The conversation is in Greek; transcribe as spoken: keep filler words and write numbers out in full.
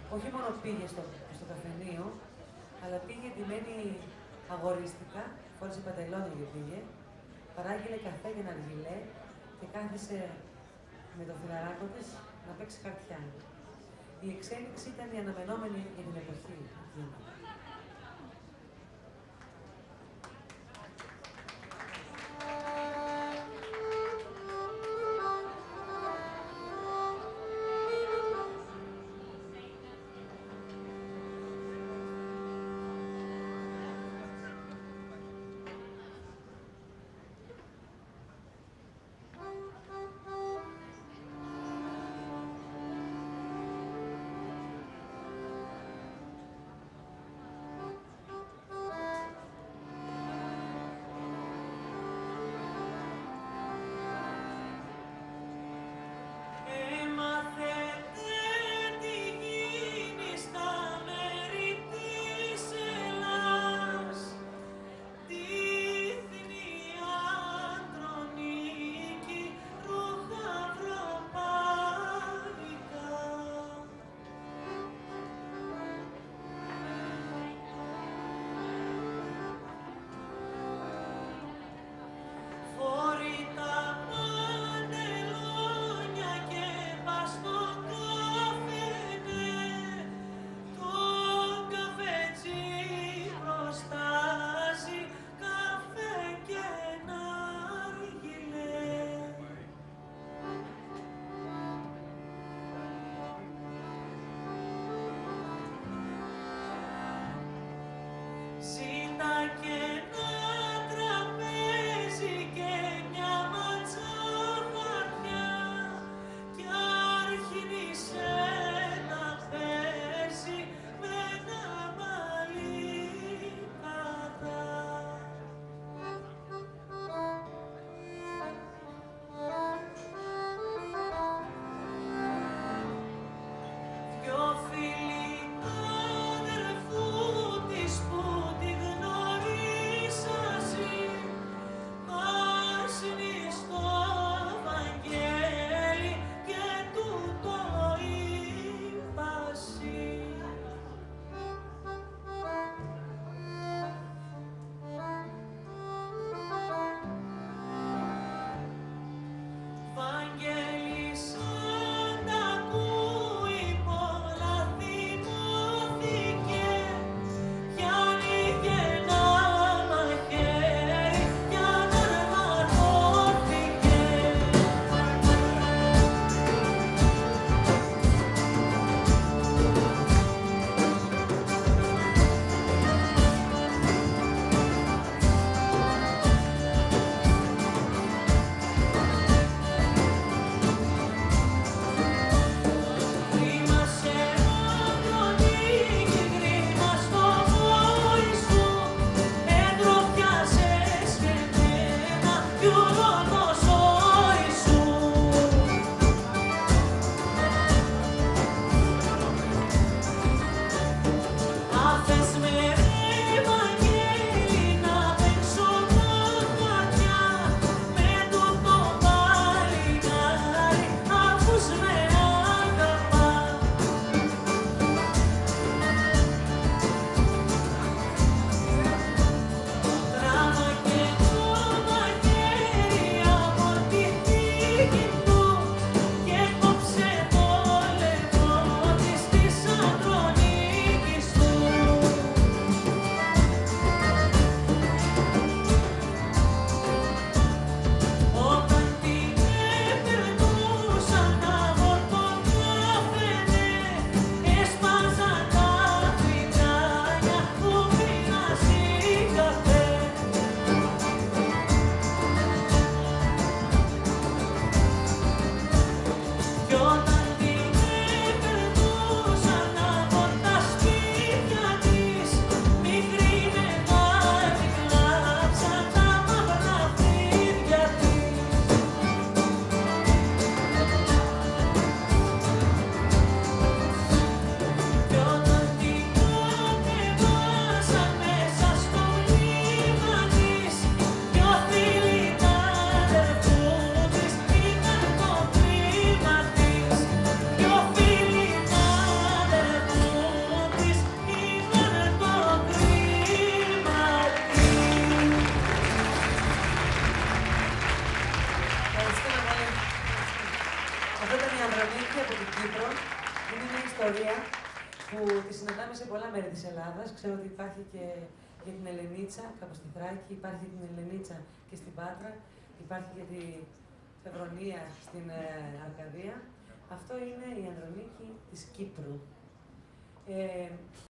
όχι μόνο πήγε στο, στο καφενείο, αλλά πήγε ντυμένη αγορίστικα, φόρεσε παντελόνι και πήγε, παράγγειλε καφέ και ναργιλέ και κάθισε με το φιλαράκο της να παίξει χαρτιά. Η εξέλιξη ήταν η αναμενόμενη για την εποχή εκείνη. ιστορία που τη συναντάμε σε πολλά μέρη της Ελλάδας. Ξέρω ότι υπάρχει και για την Ελενίτσα, κάπου στη Θράκη, υπάρχει για την Ελενίτσα και στην Πάτρα, υπάρχει για τη Φεβρονία στην ε, Αρκαδία. Αυτό είναι η Ανδρονίκη της Κύπρου. Ε,